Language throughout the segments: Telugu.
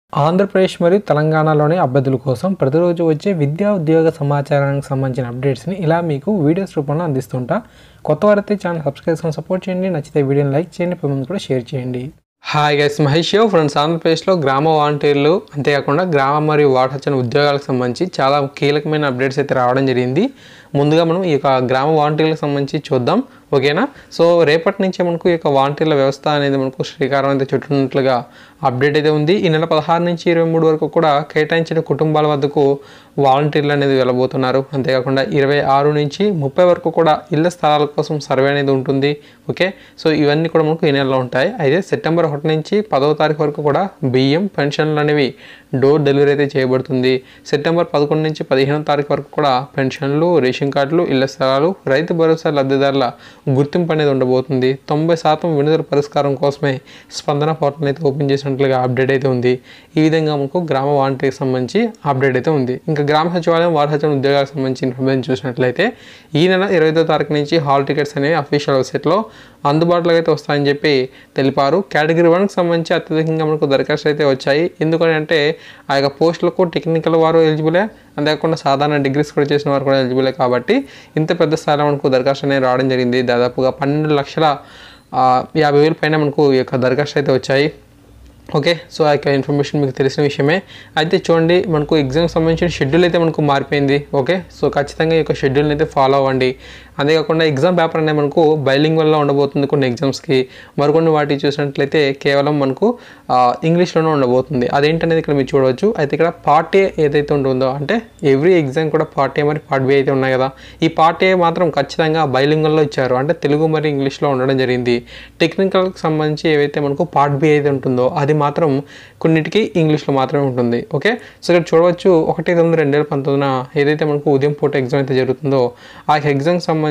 ఆంధ్రప్రదేశ్ మరియు తెలంగాణలోని అభ్యర్థుల కోసం ప్రతిరోజు వచ్చే విద్యా ఉద్యోగ సమాచారానికి సంబంధించిన అప్డేట్స్ని ఇలా మీకు వీడియోస్ రూపంలో అందిస్తుంటా. కొత్త వారైతే ఛానల్ సబ్స్క్రైబ్ చేసుకొని సపోర్ట్ చేయండి. నచ్చితే వీడియోని లైక్ చేయండి, పది కూడా షేర్ చేయండి. Hi guys, Mahesh friends. ఆంధ్రప్రదేశ్లో గ్రామ వాలంటీర్లు అంతేకాకుండా గ్రామ మరియు వార్డు సచివాలయ ఉద్యోగాలకు సంబంధించి చాలా కీలకమైన అప్డేట్స్ అయితే రావడం జరిగింది. ముందుగా మనం ఈ యొక్క గ్రామ వాలంటీర్లకు సంబంధించి చూద్దాం, ఓకేనా. సో రేపటి నుంచే మనకు ఈ యొక్క వాలంటీర్ల వ్యవస్థ అనేది మనకు శ్రీకారం అయితే చుట్టున్నట్లుగా అప్డేట్ అయితే ఉంది. ఈ నెల 16 నుంచి 23 వరకు కూడా కేటాయించిన కుటుంబాల వద్దకు వాలంటీర్లు అనేది వెళ్ళబోతున్నారు. అంతేకాకుండా 26 నుంచి 30 వరకు కూడా ఇళ్ల స్థలాల కోసం సర్వే అనేది ఉంటుంది, ఓకే. సో ఇవన్నీ కూడా మనకు ఈ నెలలో ఉంటాయి. అయితే సెప్టెంబర్ 1 నుంచి 10వ తారీఖు వరకు కూడా బియ్యం, పెన్షన్లు అనేవి డోర్ డెలివరీ అయితే చేయబడుతుంది. సెప్టెంబర్ 11 నుంచి 15వ తారీఖు వరకు కూడా పెన్షన్లు, రేషన్ కార్డులు, ఇళ్ల స్థలాలు, రైతు భరోసా లబ్ధిదారుల గుర్తింపు అనేది ఉండబోతుంది. 90% విడుదల పరిష్కారం కోసమే స్పందన పోర్టల్ అయితే ఓపెన్ చేసినట్లుగా అప్డేట్ అయితే ఉంది. ఈ విధంగా మనకు గ్రామ వాలంటీర్కి సంబంధించి అప్డేట్ అయితే ఉంది. ఇంకా గ్రామ సచివాలయం, వార్డు సచివాలయం ఉద్యోగాలకు సంబంధించి ఇన్ఫర్మేషన్ చూసినట్లయితే ఈ నెల 25వ తారీఖు నుంచి హాల్ టికెట్స్ అనేవి అఫీషియల్ వెబ్సైట్లో అందుబాటులోకి అయితే వస్తాయని చెప్పి తెలిపారు. కేటగిరీ 1కి సంబంధించి అత్యధికంగా మనకు దరఖాస్తులు అయితే వచ్చాయి. ఎందుకంటే ఆ యొక్క పోస్టులకు టెక్నికల్ వారు ఎలిజిబులే, అంతేకాకుండా సాధారణ డిగ్రీస్ కూడా చేసిన వారు కూడా ఎలిజిబులే. కాబట్టి ఇంత పెద్ద స్థాయిలో మనకు దరఖాస్తు అనేది రావడం జరిగింది. దాదాపుగా 12,50,000 పైన మనకు ఈ యొక్క దరఖాస్తు అయితే వచ్చాయి, ఓకే. సో ఆ యొక్క ఇన్ఫర్మేషన్ మీకు తెలిసిన విషయమే. అయితే చూడండి, మనకు ఎగ్జామ్కి సంబంధించిన షెడ్యూల్ అయితే మనకు మారిపోయింది, ఓకే. సో ఖచ్చితంగా ఈ యొక్క షెడ్యూల్ని అయితే ఫాలో అవ్వండి. అంతేకాకుండా ఎగ్జామ్ పేపర్ అనేది మనకు బైలింగ్వల్లో ఉండబోతుంది కొన్ని ఎగ్జామ్స్కి. మరికొన్ని వాటి చూసినట్లయితే కేవలం మనకు ఇంగ్లీష్లోనే ఉండబోతుంది. అదేంటనేది ఇక్కడ మీరు చూడవచ్చు. అయితే ఇక్కడ పార్ట్ ఏ ఏదైతే ఉంటుందో, అంటే ఎవ్రీ ఎగ్జామ్ కూడా పార్ట్ ఏ మరి పార్ట్ బి అయితే ఉన్నాయి కదా. ఈ పార్ట్ ఏ మాత్రం ఖచ్చితంగా బైలింగ్వల్లో ఇచ్చారు, అంటే తెలుగు మరియు ఇంగ్లీష్లో ఉండడం జరిగింది. టెక్నికల్కి సంబంధించి ఏవైతే మనకు పార్ట్ బి అయితే ఉంటుందో అది మాత్రం కొన్నిటికి ఇంగ్లీష్లో మాత్రమే ఉంటుంది, ఓకే. సో ఇక్కడ చూడవచ్చు 1/9/2019 ఏదైతే మనకు ఉదయం పూట ఎగ్జామ్ అయితే జరుగుతుందో ఆ ఎగ్జామ్కి సంబంధించి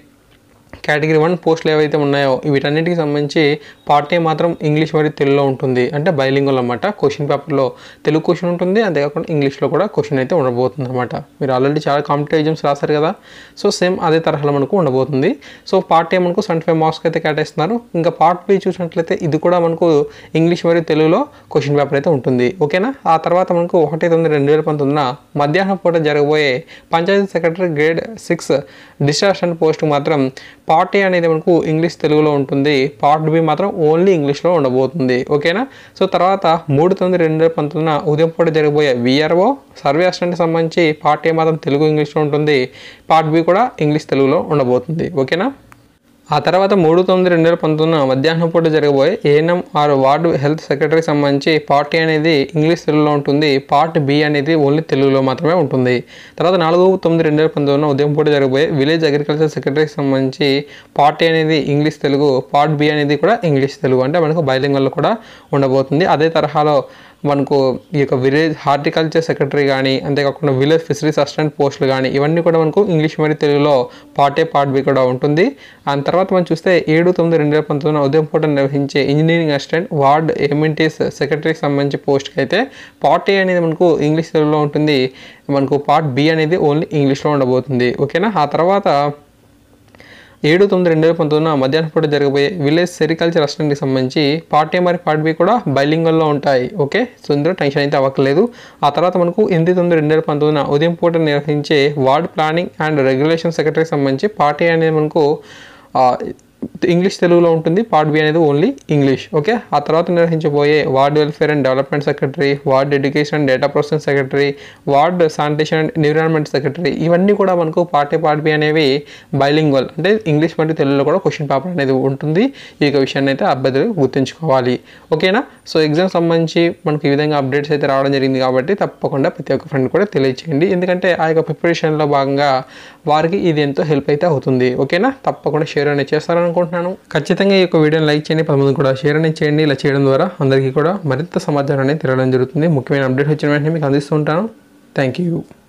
కేటగిరీ 1 పోస్టులు ఏవైతే ఉన్నాయో వీటన్నిటికి సంబంధించి పార్ట్ ఏ మాత్రం ఇంగ్లీష్ మరియు తెలుగులో ఉంటుంది, అంటే బైలింగువల్ అన్నమాట. క్వశ్చన్ పేపర్లో తెలుగు క్వశ్చన్ ఉంటుంది, అంతేకాకుండా ఇంగ్లీష్లో కూడా క్వశ్చన్ అయితే ఉండబోతుంది అనమాట. మీరు ఆల్రెడీ చాలా కాంపిటేటివ్ ఎగ్జామ్స్ రాశారు కదా, సో సేమ్ అదే తరహాలో మనకు ఉండబోతుంది. సో పార్ట్ ఏ మనకు 75 మార్క్స్కి అయితే కేటాయిస్తున్నారు. ఇంకా పార్ట్ బి చూసినట్లయితే ఇది కూడా మనకు ఇంగ్లీష్ మరియు తెలుగులో క్వశ్చన్ పేపర్ అయితే ఉంటుంది, ఓకేనా. ఆ తర్వాత మనకు 1/9/2019 మధ్యాహ్నం పూట జరగబోయే panchayat secretary grade 6 district post మాత్రం పార్ట్ ఏ అనేది మనకు ఇంగ్లీష్ తెలుగులో ఉంటుంది, పార్ట్ బి మాత్రం ఓన్లీ ఇంగ్లీష్లో ఉండబోతుంది, ఓకేనా. సో తర్వాత 3/9/2019 ఉదయం పూట జరగబోయే విఆర్ఓ సర్వే అసిస్టెంట్కి సంబంధించి పార్ట్ ఏ మాత్రం తెలుగు ఇంగ్లీష్లో ఉంటుంది, పార్ట్ బి కూడా ఇంగ్లీష్ తెలుగులో ఉండబోతుంది, ఓకేనా. ఆ తర్వాత 3/9/2019 మధ్యాహ్నం పూట జరగబోయే ఏఎన్ఎం ఆర్ వార్డు హెల్త్ సెక్రటరీకి సంబంధించి పార్ట్ ఏ అనేది ఇంగ్లీష్ తెలుగులో ఉంటుంది, పార్ట్ బి అనేది ఓన్లీ తెలుగులో మాత్రమే ఉంటుంది. తర్వాత 4/9/2019 ఉదయం పూట జరగబోయే విలేజ్ అగ్రికల్చర్ సెక్రటరీకి సంబంధించి పార్ట్ ఏ అనేది ఇంగ్లీష్ తెలుగు, పార్ట్ బి అనేది కూడా ఇంగ్లీష్ తెలుగు, అంటే మనకు బైలింగువల్ కూడా ఉండబోతుంది. అదే తరహాలో మనకు ఈ యొక్క విలేజ్ హార్టికల్చర్ సెక్రటరీ కానీ, అంతేకాకుండా విలేజ్ ఫిషరీస్ అసిస్టెంట్ పోస్టులు కానీ ఇవన్నీ కూడా మనకు ఇంగ్లీష్ మరియు తెలుగులో పార్ట్ ఏ పార్ట్ బి కూడా ఉంటుంది. ఆ తర్వాత మనం చూస్తే 7/9/2019 ఉదయం పూట నిర్వహించే ఇంజనీరింగ్ అసిస్టెంట్ వార్డ్ ఎమ్యూనిటీస్ సెక్రటరీకి సంబంధించి పోస్ట్కి అయితే పార్ట్ ఏ అనేది మనకు ఇంగ్లీష్ తెలుగులో ఉంటుంది, మనకు పార్ట్ బి అనేది ఓన్లీ ఇంగ్లీష్లో ఉండబోతుంది, ఓకేనా. ఆ తర్వాత 7/9/2019 మధ్యాహ్నం పూట జరగబోయే విలేజ్ సెరికల్చర్ అసిస్టెంట్కి సంబంధించి పార్ట్ ఏ మరియు పార్ట్ బి కూడా బైలింగువల్లో ఉంటాయి, ఓకే. సో ఇందులో టెన్షన్ అయితే అవ్వట్లేదు. ఆ తర్వాత మనకు 8/9/2019 ఉదయం పూట నిర్వహించే వార్డ్ ప్లానింగ్ అండ్ రెగ్యులేషన్ సెక్రటరీకి సంబంధించి పార్ట్ ఏ అనేది మనకు ఇంగ్లీష్ తెలుగులో ఉంటుంది, పార్ట్ బి అనేది ఓన్లీ ఇంగ్లీష్, ఓకే. ఆ తర్వాత నిర్వహించబోయే ward welfare and development secretary, ward education and data processing secretary, ward sanitation and environment secretary ఇవన్నీ కూడా మనకు పార్ట్ ఏ పార్ట్ బి అనేవి బైలింగువల్, అంటే ఇంగ్లీష్ మరియు తెలుగులో కూడా క్వశ్చన్ పేపర్ అనేది ఉంటుంది. ఈ యొక్క విషయాన్ని అయితే అభ్యర్థులు గుర్తుంచుకోవాలి, ఓకేనా. సో ఎగ్జామ్ సంబంధించి మనకు ఈ విధంగా అప్డేట్స్ అయితే రావడం జరిగింది కాబట్టి తప్పకుండా ప్రతి ఒక్క ఫ్రెండ్ కూడా తెలియచేయండి. ఎందుకంటే ఆ యొక్క ప్రిపరేషన్లో భాగంగా వారికి ఇది ఎంతో హెల్ప్ అయితే అవుతుంది, ఓకేనా. తప్పకుండా షేర్ అనేది చేస్తారనుకుంటున్నాను. ఖచ్చితంగా ఈ యొక్క వీడియోని లైక్ చేయండి, 10 మంది కూడా షేర్ అనేది చేయండి. ఇలా చేయడం ద్వారా అందరికీ కూడా మరింత సమాచారం అనేది తిరగడం జరుగుతుంది. ముఖ్యమైన అప్డేట్ వచ్చిన వెంటనే మీకు అందిస్తూ ఉంటాను. Thank you.